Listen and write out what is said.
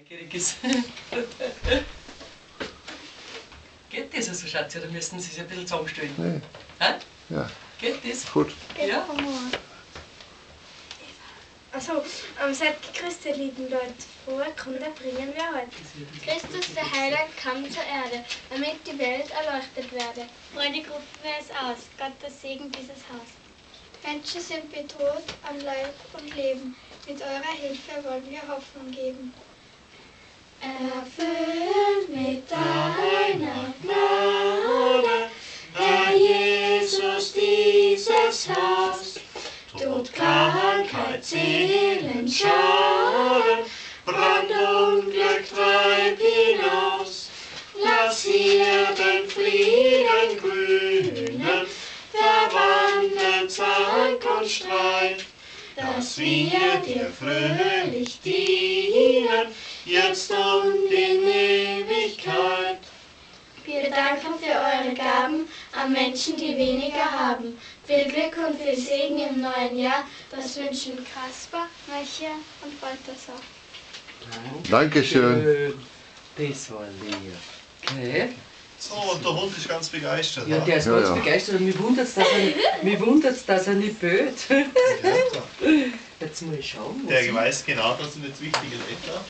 neugierig ist. Geht das also, Schatzi, oder müssen Sie sich ein bisschen zusammenstellen? Nee. Hä? Ja. Geht das? Gut. Ja? Also, seid gegrüßt, ihr lieben Leute. Frohe Kunde bringen wir heute. Christus, der Heiland, kam zur Erde, damit die Welt erleuchtet werde. Freudig rufen wir es aus, Gottes Segen dieses Haus. Menschen sind bedroht am Leib und Leben. Mit eurer Hilfe wollen wir Hoffnung geben. Erfüllt mit deiner Gnade, Herr Jesus, dieses Haus. Tod, Krankheit, Seelen, Schaden, Brand, Unglück, treib hinaus. Lass hier den Frieden grünen, verwandle Zank und Streit, dass wir dir fröhlich dienen, jetzt und in Ewigkeit. Wir danken für eure Gaben an Menschen, die weniger haben. Viel Glück und viel Segen im neuen Jahr, das wünschen Kaspar, Michael und Balthasar. Dankeschön. Das war lieb. Okay. So, und der Hund ist ganz begeistert. Ja, ha? der ist Ja, ganz ja. begeistert und mich wundert es, dass er nicht böt. Ja, Jetzt muss ich schauen. wo der sie- weiß genau, dass er nicht das Wichtige lebt.